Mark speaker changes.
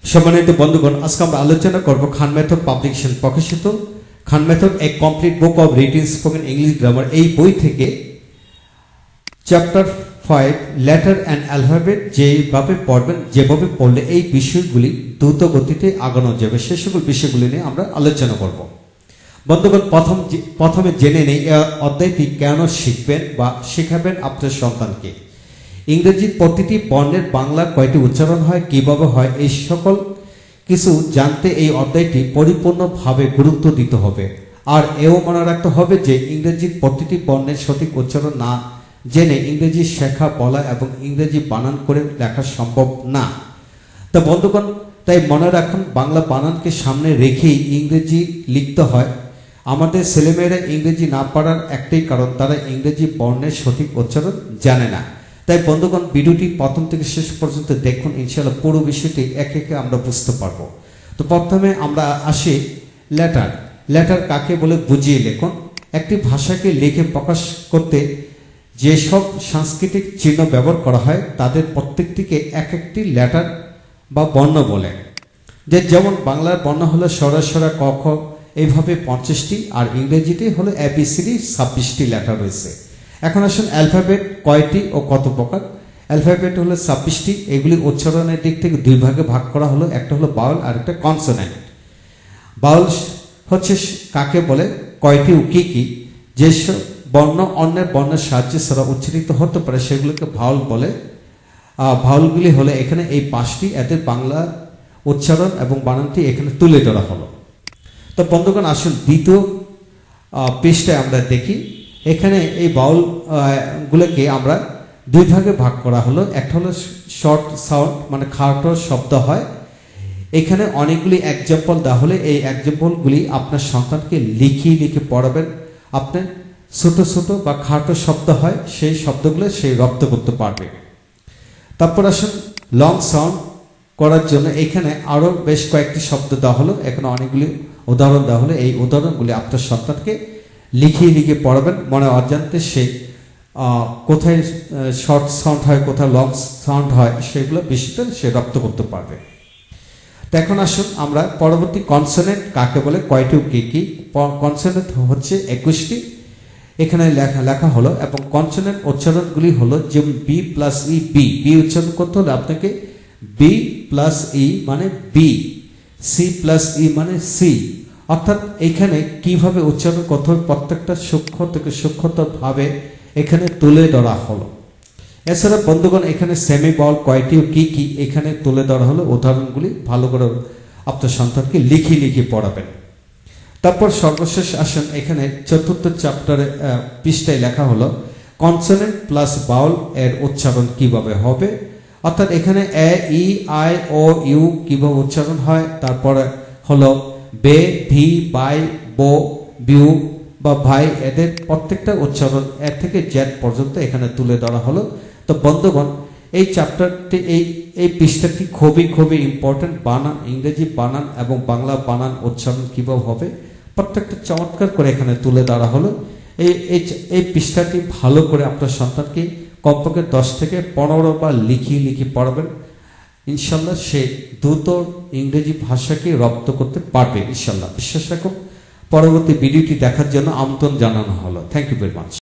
Speaker 1: সম্মানিত বন্ধুগণ, আজকে আমরা আলোচনা করব খান মেথড পাবলিকেশন প্রকাশিত Khan method a complete book of written spoken English grammar এই বই থেকে চ্যাপ্টার 5 লেটার অ্যান্ড অ্যালফাবেট যেভাবে পড়বেন, যেভাবে পড়লে এই বিষয়গুলি দ্রুত গতিতে আগানো যাবে, সে সকল বিষয়গুলি নিয়ে আমরা আলোচনা করব। বন্ধুগণ, প্রথমে জেনে নেই অধ্যায়টি কেন শিখবেন বা শেখাবেন আপনার সন্তানকে। ইংরেজির প্রতিটি বর্ণের বাংলা কয়টি উচ্চারণ হয়, কিভাবে হয়, এই সকল কিছু জানতে এই অধ্যায়টি পরিপূর্ণভাবে গুরুত্ব দিতে হবে। আর এও মনে রাখতে হবে যে ইংরেজির প্রতিটি বর্ণের সঠিক উচ্চারণ না জেনে ইংরেজি শেখা, বলা এবং ইংরেজি বানান করে লেখা সম্ভব না। তা বন্ধুগণ, তাই মনে রাখুন, বাংলা বানানকে সামনে রেখেই ইংরেজি লিখতে হয়। আমাদের ছেলেমেয়েরা ইংরেজি না পারার একটাই কারণ, তারা ইংরেজি বর্ণের সঠিক উচ্চারণ জানে না। তাই বন্ধুগণ, ভিডিওটি প্রথম থেকে শেষ পর্যন্ত দেখুন, ইনশাআল্লাহ পুরো বিষয়টি একে একে আমরা বুঝতে পারবো। তো প্রথমে আমরা আসি লেটার। লেটার কাকে বলে বুঝিয়ে লিখুন। একটি ভাষাকে লিখে প্রকাশ করতে যেসব সাংস্কৃতিক চিহ্ন ব্যবহার করা হয় তাদের প্রত্যেকটিকে এক একটি লেটার বা বর্ণ বলে। যেমন বাংলার বর্ণ হলো সরাসরা ক খ এইভাবে 50টি, আর ইংরেজিতে হলো ABCD 26টি লেটার রয়েছে। এখন আসুন অ্যালফাবেট কয়টি ও কত প্রকার। অ্যালফাবেট হলো 26টি। এগুলি উচ্চারণের দিক থেকে দুই ভাগে ভাগ করা হলো, একটা হলো বাউল আর একটা কনসোনেন্ট। বাউল হচ্ছে কাকে বলে, কয়টি ও কি কি যেসব বর্ণ অন্যের বর্ণের সাহায্যে ছাড়া উচ্চারিত হতে পারে সেগুলোকে ভাউল বলে। ভাউলগুলি হলো এখানে এই 5টি, এদের বাংলা উচ্চারণ এবং বানানটি এখানে তুলে ধরা হলো। তো বন্ধুগণ, আসুন দ্বিতীয় পৃষ্ঠায় আমরা দেখি। এখানে এই বাউল গুলোকে আমরা দুই ভাগে ভাগ করা হলো। একটা হলো শর্ট সাউন্ড, মানে খাটো শব্দ হয়। এখানে অনেকগুলি এক্সাম্পল দেওয়া হলে এই এক্সাম্পলগুলি আপনার সন্তানকে লিখে পড়াবেন। আপনি ছোট ছোট বা খাটো শব্দ হয় সেই শব্দগুলো সেই রপ্ত করতে পারবে। তারপর আসুন লং সাউন্ড করার জন্য এখানে আরো বেশ কয়েকটি শব্দ দেওয়া হলো। এখানে অনেকগুলি উদাহরণ দেওয়া হলো। এই উদাহরণগুলি আপনার সন্তানকে লিখে পড়াবেন। মনে অজান্তে সে কোথায় শর্ট সাউন্ড হয়, কোথায় লং সাউন্ড হয়, সেগুলো বেশিটা সে রপ্ত করতে পারবে। তো এখন আসুন আমরা পরবর্তী কনসোনেন্ট কাকে বলে, কয়টি ও কি কি। কনসোনেন্ট হচ্ছে 21টি এখানে লেখা হলো, এবং কনসোনেন্ট উচ্চারণগুলি হলো যেমন বি প্লাস ই বি উচ্চারণ করতে হলে আপনাকে বি প্লাস ই মানে বি, সি প্লাস ই মানে সি। অর্থাৎ এখানে কিভাবে উচ্চারণ করতে হবে প্রত্যেকটা সূক্ষ্ম থেকে সূক্ষ্মতর ভাবে এখানে তুলে ধরা হলো। এছাড়া বন্ধুগণ, এখানে সেমি বাউল কয়টি ও কি কি এখানে তুলে ধরা হলো। উদাহরণগুলি ভালো করে আপনার সন্তানকে লিখে পড়াবেন। তারপর সর্বশেষ আসুন এখানে চতুর্থ চ্যাপ্টারে পৃষ্ঠায় লেখা হলো কনসোনেন্ট প্লাস বাউল এর উচ্চারণ কিভাবে হবে। অর্থাৎ এখানে এ ই আই ও ইউ কিভাবে উচ্চারণ হয়, তারপরে হলো বে, ভি, বাই, বো, বিউ বা ভাই, এদের প্রত্যেকটা উচ্চারণ এর থেকে জেড পর্যন্ত এখানে তুলে ধরা হলো। তো বন্ধুগণ, এই চ্যাপ্টারটি এই পৃষ্ঠাটি খুবই ইম্পর্টেন্ট। বানান, ইংরেজি বানান এবং বাংলা বানান উচ্চারণ কিভাবে হবে প্রত্যেকটা চমৎকার করে এখানে তুলে ধরা হলো। এই পৃষ্ঠাটি ভালো করে আপনার সন্তানকে কমপক্ষে 10 থেকে 15 বার লিখে পড়াবেন। ইনশাল্লাহ সে দ্রুত ইংরেজি ভাষাকে রপ্ত করতে পারবে ইনশাল্লাহ। বিশ্বাস রাখুন। পরবর্তী ভিডিওটি দেখার জন্য আমন্ত্রণ জানানো হলো। Thank you very much.